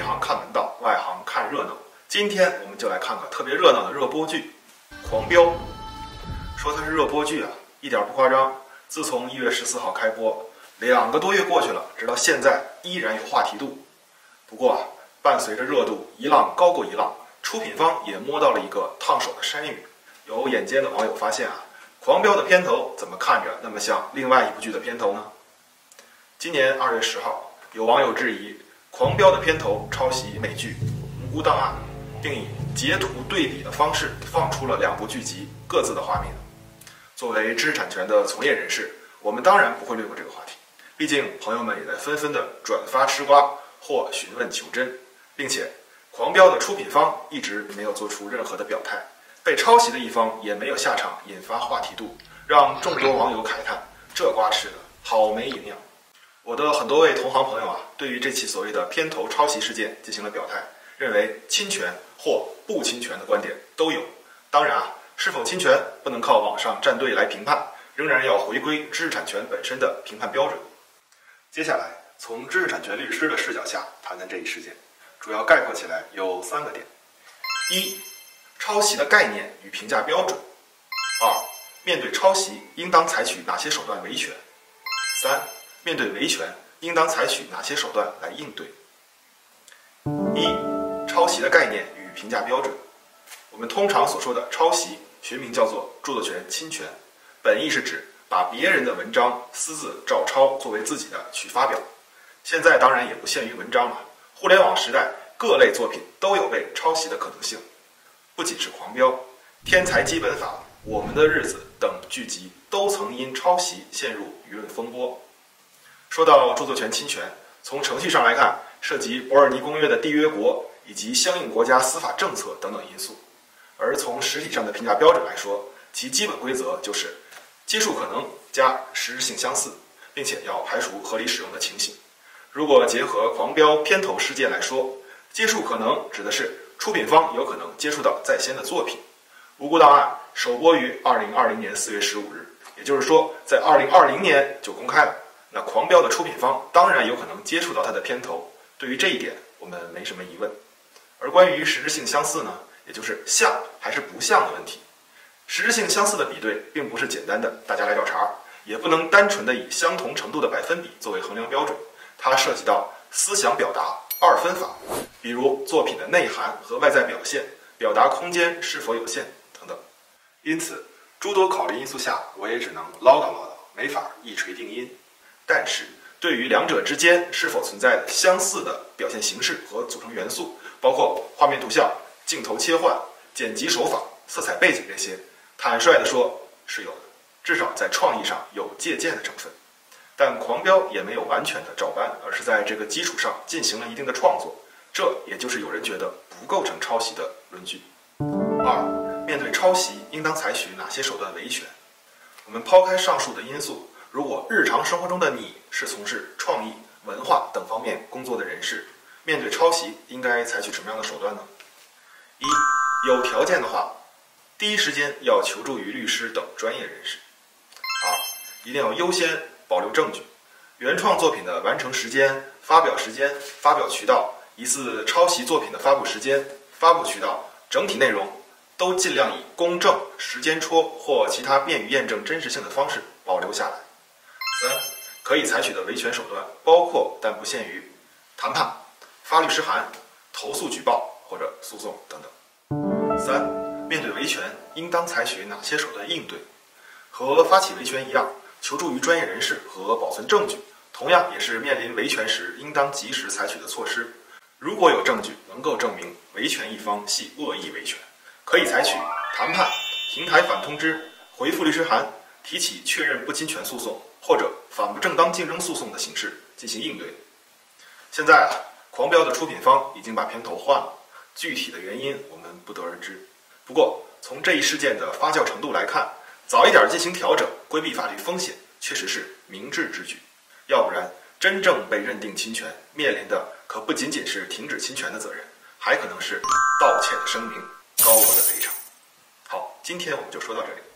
行看门道，外行看热闹。今天我们就来看个特别热闹的热播剧《狂飙》。说它是热播剧啊，一点不夸张。自从1月14号开播，2个多月过去了，直到现在依然有话题度。不过啊，伴随着热度一浪高过一浪，出品方也摸到了一个烫手的山芋。有眼尖的网友发现啊，《狂飙》的片头怎么看着那么像另外一部剧的片头呢？今年2月10号，有网友质疑《狂飙》的片头抄袭美剧《无辜档案》，并以截图对比的方式放出了2部剧集各自的画面。作为知识产权的从业人士，我们当然不会略过这个话题，毕竟朋友们也在纷纷的转发吃瓜或询问求真，并且《狂飙》的出品方一直没有做出任何的表态，被抄袭的一方也没有下场引发话题度，让众多网友慨叹这瓜吃的好没营养。我的很多位同行朋友啊，对于这起所谓的片头抄袭事件进行了表态，认为侵权或不侵权的观点都有。当然啊，是否侵权不能靠网上站队来评判，仍然要回归知识产权本身的评判标准。接下来从知识产权律师的视角下谈谈这一事件，主要概括起来有3个点：一、抄袭的概念与评价标准；二、面对抄袭应当采取哪些手段维权；三、面对维权应当采取哪些手段来应对。一、抄袭的概念与评价标准。我们通常所说的抄袭，学名叫做著作权侵权，本意是指把别人的文章私自照抄作为自己的去发表。现在当然也不限于文章了，互联网时代各类作品都有被抄袭的可能性。不仅是《狂飙》，《天才基本法》、《我们的日子》等剧集都曾因抄袭陷入舆论风波。说到著作权侵权，从程序上来看，涉及伯尔尼公约的缔约国以及相应国家司法政策等等因素。而从实体上的评价标准来说，其基本规则就是接触可能加实质性相似，并且要排除合理使用的情形。如果结合《狂飙》片头事件来说，接触可能指的是出品方有可能接触到在先的作品。《无辜档案》首播于2020年4月15日，也就是说在2020年就公开了。那《狂飙》的出品方当然有可能接触到它的片头，对于这一点我们没什么疑问。而关于实质性相似呢，也就是像还是不像的问题。实质性相似的比对并不是简单的大家来找茬，也不能单纯的以相同程度的百分比作为衡量标准，它涉及到思想表达2分法，比如作品的内涵和外在表现，表达空间是否有限等等。因此诸多考虑因素下，我也只能唠叨唠叨，没法一锤定音。但是对于两者之间是否存在的相似的表现形式和组成元素，包括画面图像、镜头切换、剪辑手法、色彩背景这些，坦率地说是有的，至少在创意上有借鉴的成分。但《狂飙》也没有完全的照搬，而是在这个基础上进行了一定的创作，这也就是有人觉得不构成抄袭的论据。2. 面对抄袭应当采取哪些手段维权？我们抛开上述的因素，如果日常生活中的你是从事创意、文化等方面工作的人士，面对抄袭应该采取什么样的手段呢？一、有条件的话，第一时间要求助于律师等专业人士。2. 一定要优先保留证据，原创作品的完成时间、发表时间、发表渠道、疑似抄袭作品的发布时间、发布渠道、整体内容都尽量以公证、时间戳或其他便于验证真实性的方式保留下来。3. 可以采取的维权手段包括但不限于谈判、发律师函、投诉举报或者诉讼等等。3. 面对维权应当采取哪些手段应对？和发起维权一样，求助于专业人士和保存证据，同样也是面临维权时应当及时采取的措施。如果有证据能够证明维权一方系恶意维权，可以采取谈判、平台反通知、回复律师函、提起确认不侵权诉讼或者反不正当竞争诉讼的形式进行应对。现在狂飙的出品方已经把片头换了，具体的原因我们不得而知。不过从这一事件的发酵程度来看，早一点进行调整，规避法律风险，确实是明智之举。要不然，真正被认定侵权，面临的可不仅仅是停止侵权的责任，还可能是道歉的声明、高额的赔偿。好，今天我们就说到这里。